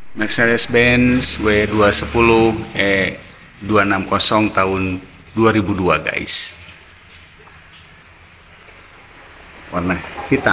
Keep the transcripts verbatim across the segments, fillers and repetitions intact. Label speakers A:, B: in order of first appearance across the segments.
A: Mercedes-Benz W dua satu nol E dua enam nol tahun dua ribu dua guys, warna hitam.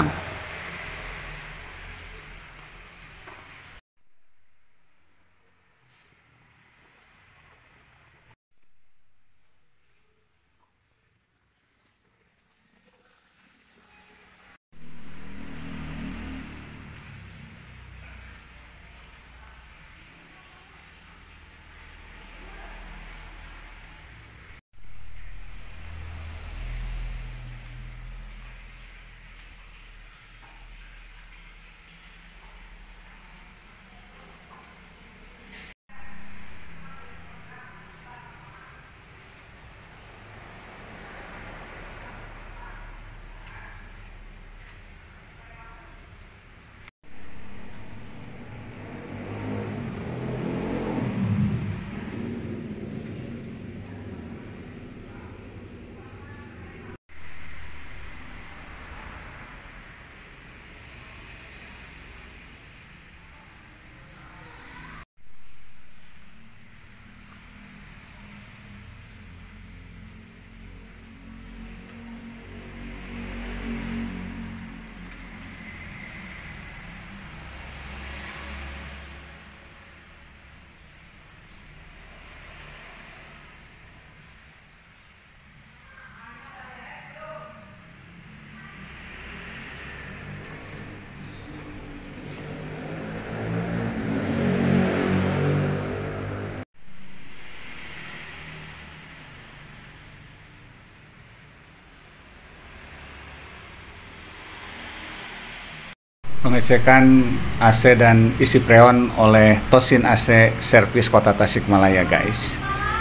A: Pengecekan A C dan isi freon oleh Tosin A C Servis Kota Tasikmalaya guys.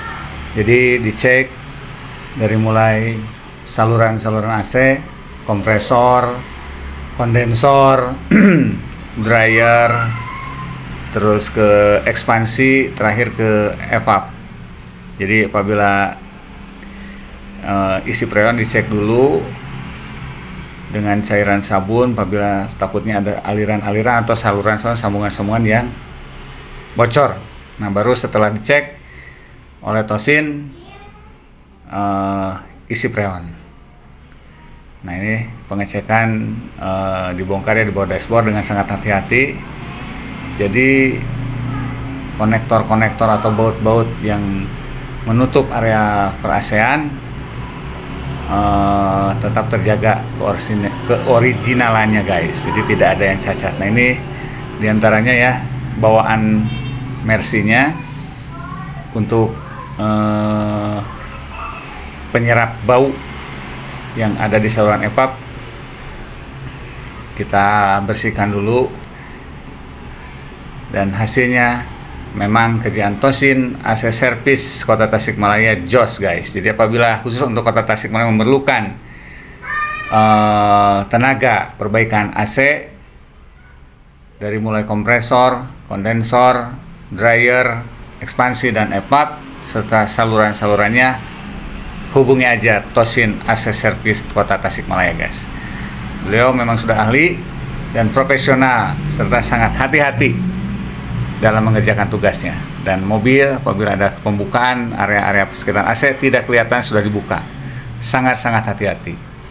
A: Jadi dicek dari mulai saluran-saluran A C, kompresor, kondensor, dryer, terus ke ekspansi, terakhir ke evap. Jadi apabila uh, isi freon dicek dulu dengan cairan sabun apabila takutnya ada aliran-aliran atau saluran-saluran sambungan-sambungan yang bocor. Nah, baru setelah dicek oleh Tosin uh, isi freon. Nah, ini pengecekan uh, dibongkar ya di bawah dashboard dengan sangat hati-hati. Jadi konektor-konektor atau baut-baut yang menutup area per A C-an Uh, tetap terjaga keoriginalannya guys, jadi tidak ada yang cacat. Nah, ini diantaranya ya bawaan Mercy-nya untuk uh, penyerap bau yang ada di saluran evap. Kita bersihkan dulu dan hasilnya memang kerjaan Tosin A C Servis Kota Tasikmalaya jos guys. Jadi apabila khusus untuk Kota Tasikmalaya memerlukan uh, tenaga perbaikan A C dari mulai kompresor, kondensor, dryer, ekspansi dan evap serta saluran-salurannya, hubungi aja Tosin A C Servis Kota Tasikmalaya guys. Beliau memang sudah ahli dan profesional serta sangat hati-hati dalam mengerjakan tugasnya. Dan mobil apabila ada pembukaan area-area sekitar A C tidak kelihatan sudah dibuka, sangat-sangat hati-hati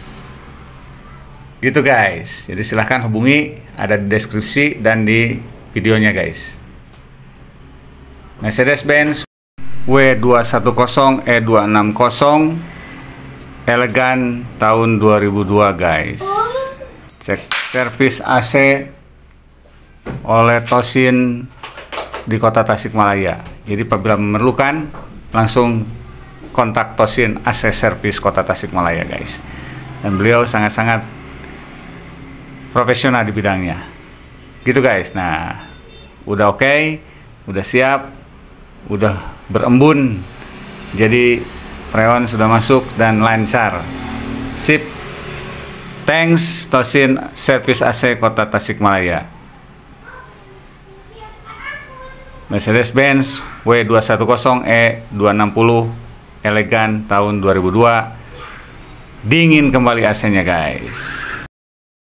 A: gitu guys. Jadi silahkan hubungi, ada di deskripsi dan di videonya guys. Mercedes-Benz W dua satu nol E dua enam nol elegan tahun dua ribu dua guys. Cek servis A C oleh Tosin di Kota Tasikmalaya. Jadi apabila memerlukan langsung kontak Tosin A C Servis Kota Tasikmalaya guys. Dan beliau sangat-sangat profesional di bidangnya. Gitu guys. Nah, udah oke, okay, udah siap, udah berembun. Jadi freon sudah masuk dan lancar. Sip. Thanks Tosin Servis A C Kota Tasikmalaya. Mercedes-Benz W dua satu nol E dua enam nol elegan tahun dua ribu dua. Dingin kembali A C-nya guys.